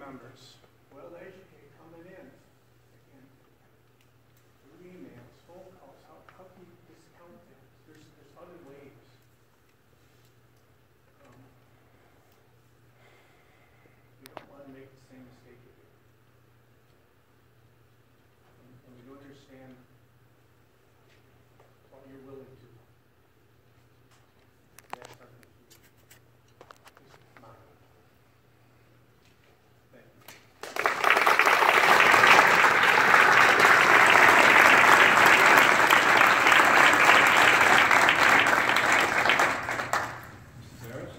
members, well educated, coming in, again, through emails, phone calls, how can you discount that? There's other ways. We don't want to make the same mistake we did. And we don't understand what you're willing to. That's our confusion. This is mine. Thank you. Mrs. Harris?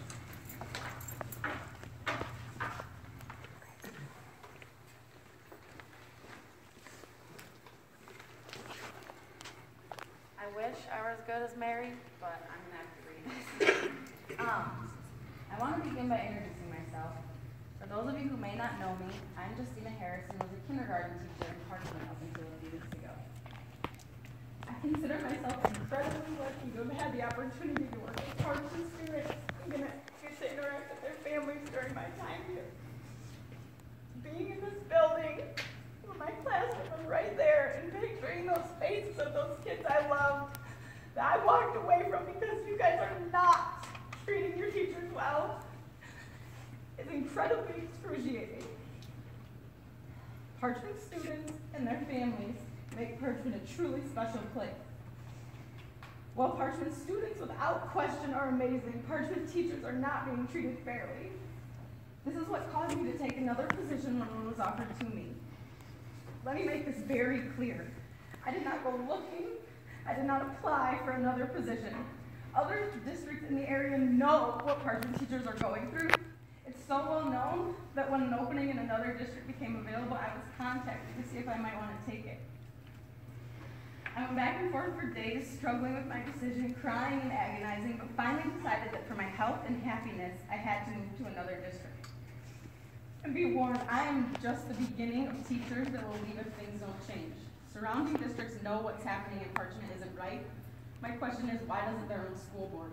I wish I were as good as Mary, but I'm gonna have to read this. I want to begin by introducing myself. For those of you who may not know me, I'm Justina Harrison, was a kindergarten teacher in Parchman up until a few weeks ago. I consider myself incredibly lucky to have had the opportunity to work with Parchman students and get to interact with their families during my time here. Being in this building, with my classroom was right there, and picturing those faces of those kids I loved, that I walked away from because you guys are not treating your teachers well, is incredibly excruciating. Parchman students and their families make Parchman a truly special place. While Parchman students without question are amazing, Parchman teachers are not being treated fairly. This is what caused me to take another position when one was offered to me. Let me make this very clear. I did not go looking. I did not apply for another position. Other districts in the area know what Parchman teachers are going through. It's so well known that when an opening in another district became available, I was contacted to see if I might want to take it. I went back and forth for days, struggling with my decision, crying and agonizing, but finally decided that for my health and happiness, I had to move to another district. And be warned, I am just the beginning of teachers that will leave if things don't change. Surrounding districts know what's happening in Parchman isn't right. My question is, why doesn't their own school board?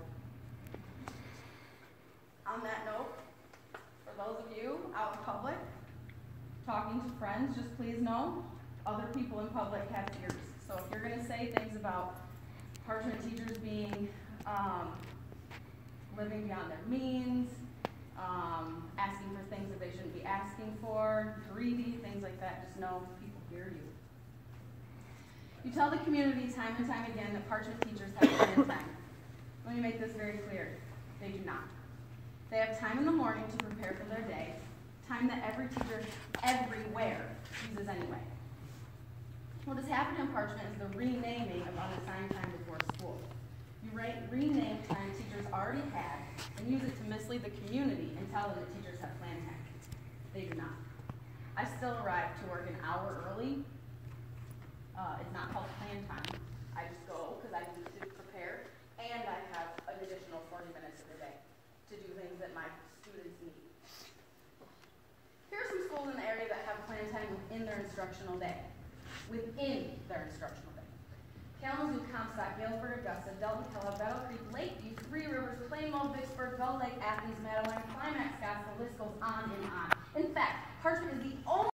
On that note, for those of you out in public, talking to friends, just please know, other people in public have ears. So if you're gonna say things about Parchman teachers being, living beyond their means, asking for things that they shouldn't be asking for, greedy, things like that, just know people hear you. You tell the community time and time again that Parchman teachers have planned time. Let me make this very clear. They do not. They have time in the morning to prepare for their day, time that every teacher everywhere uses anyway. What has happened in Parchman is the renaming of unassigned time before school. You rename time teachers already had and use it to mislead the community and tell them that teachers have planned time. They do not. I still arrive to work an hour early. It's not called planned time. I just go because I need to prepare, and I have an additional 40 minutes of the day to do things that my students need. Here are some schools in the area that have planned time within their instructional day. Within their instructional day. Kalamazoo, Comstock, Galesburg, Augusta, Delton, Kellogg, Battle Creek, Lakeview, Three Rivers, Plainville, Vicksburg, Gull Lake, Athens, Madeline, Climax, Scotts, the list goes on and on. In fact, Parchman is the only